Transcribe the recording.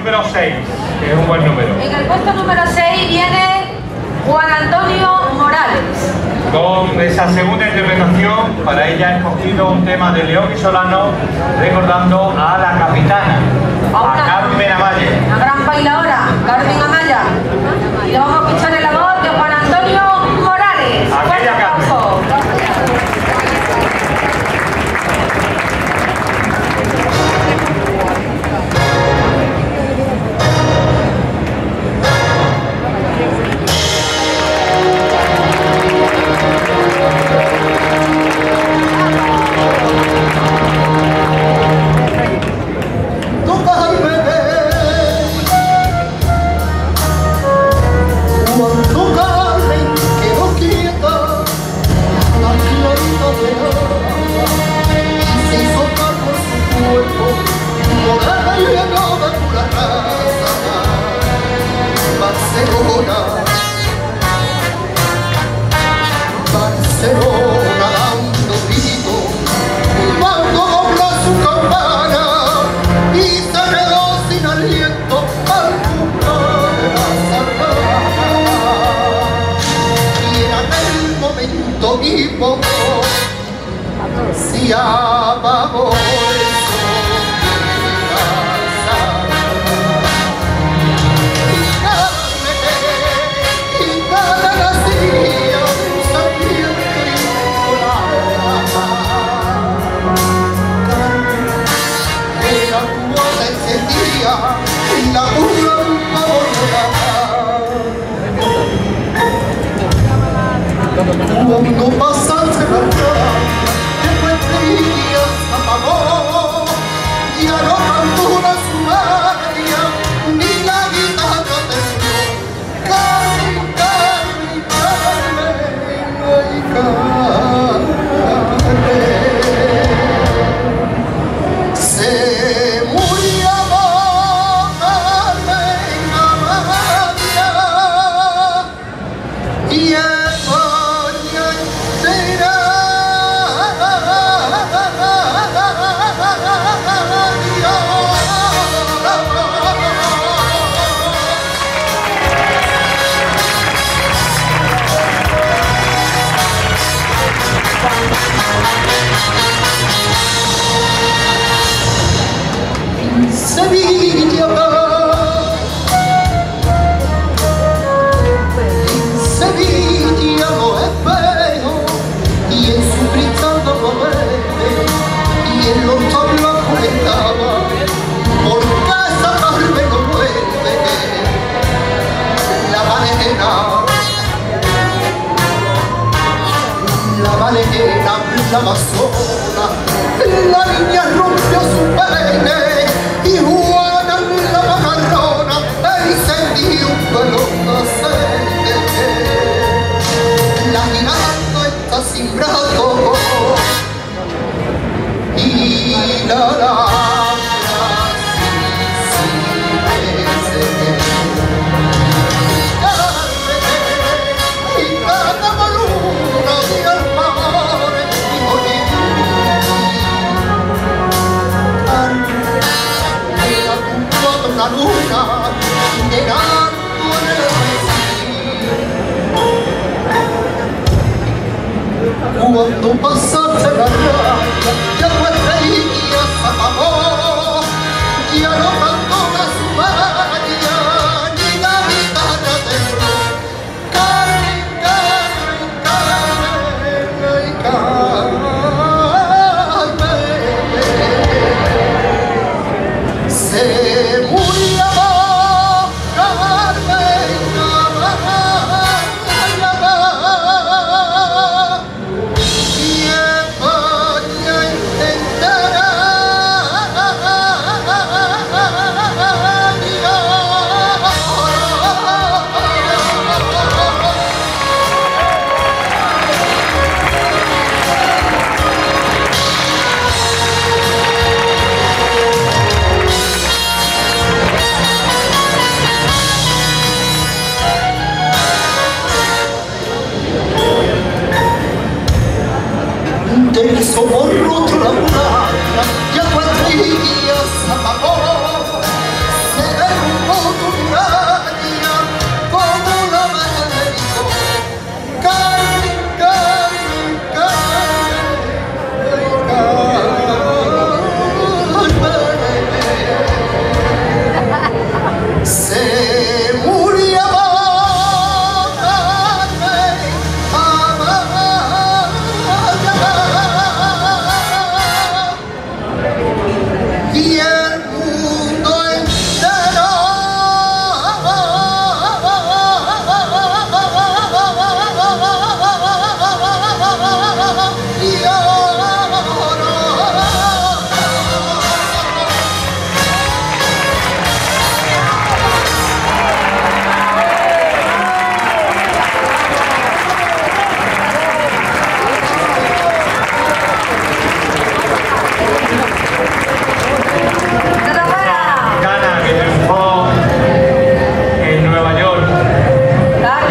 número 6, que es un buen número. En el puesto número 6 viene Juan Antonio Morales. Con esa segunda interpretación, para ella he escogido un tema de León y Solano, recordando a la capitana, a Carmen Amaya. La gran bailadora, Carmen Amaya. Y lo vamos a escuchar en la voz de Juan Antonio Morales. Aquella Carmen. Barcelona dando grito, cuando dobla su campana y se quedó sin aliento al punto de la sardana. Y en aquel momento mi poco se apagó el sol de la sardana. Y cada nacía un sapiente era tu voz encendía la urna borrada. Cuando pasaste la cara, que fue triste se apagó, ya no cantó una sumaria, ni la guitarra tembló. Carmen, Carmen, Carmen, ay Carmen. Se murió Carmen Amaya y España entera. Sevilla, Sevilla lo espejo y en su gritando volete y en los tablas comentaba porque esa tarde no vuelve la valejena, la amazona, la niña rompió su peine y Juana la macarrona encendió un velón de aceite. La girando está sin brazo y la labra sin y cada maluna de almare y era toda una luna llegando en el vecino. Cuando pasaste la raya, ya nuestra línea se apagó, ya no cantó la sumaria, ni la guitarra tembló. Carmen, Carmen, Carmen, ay Carmen, se murió.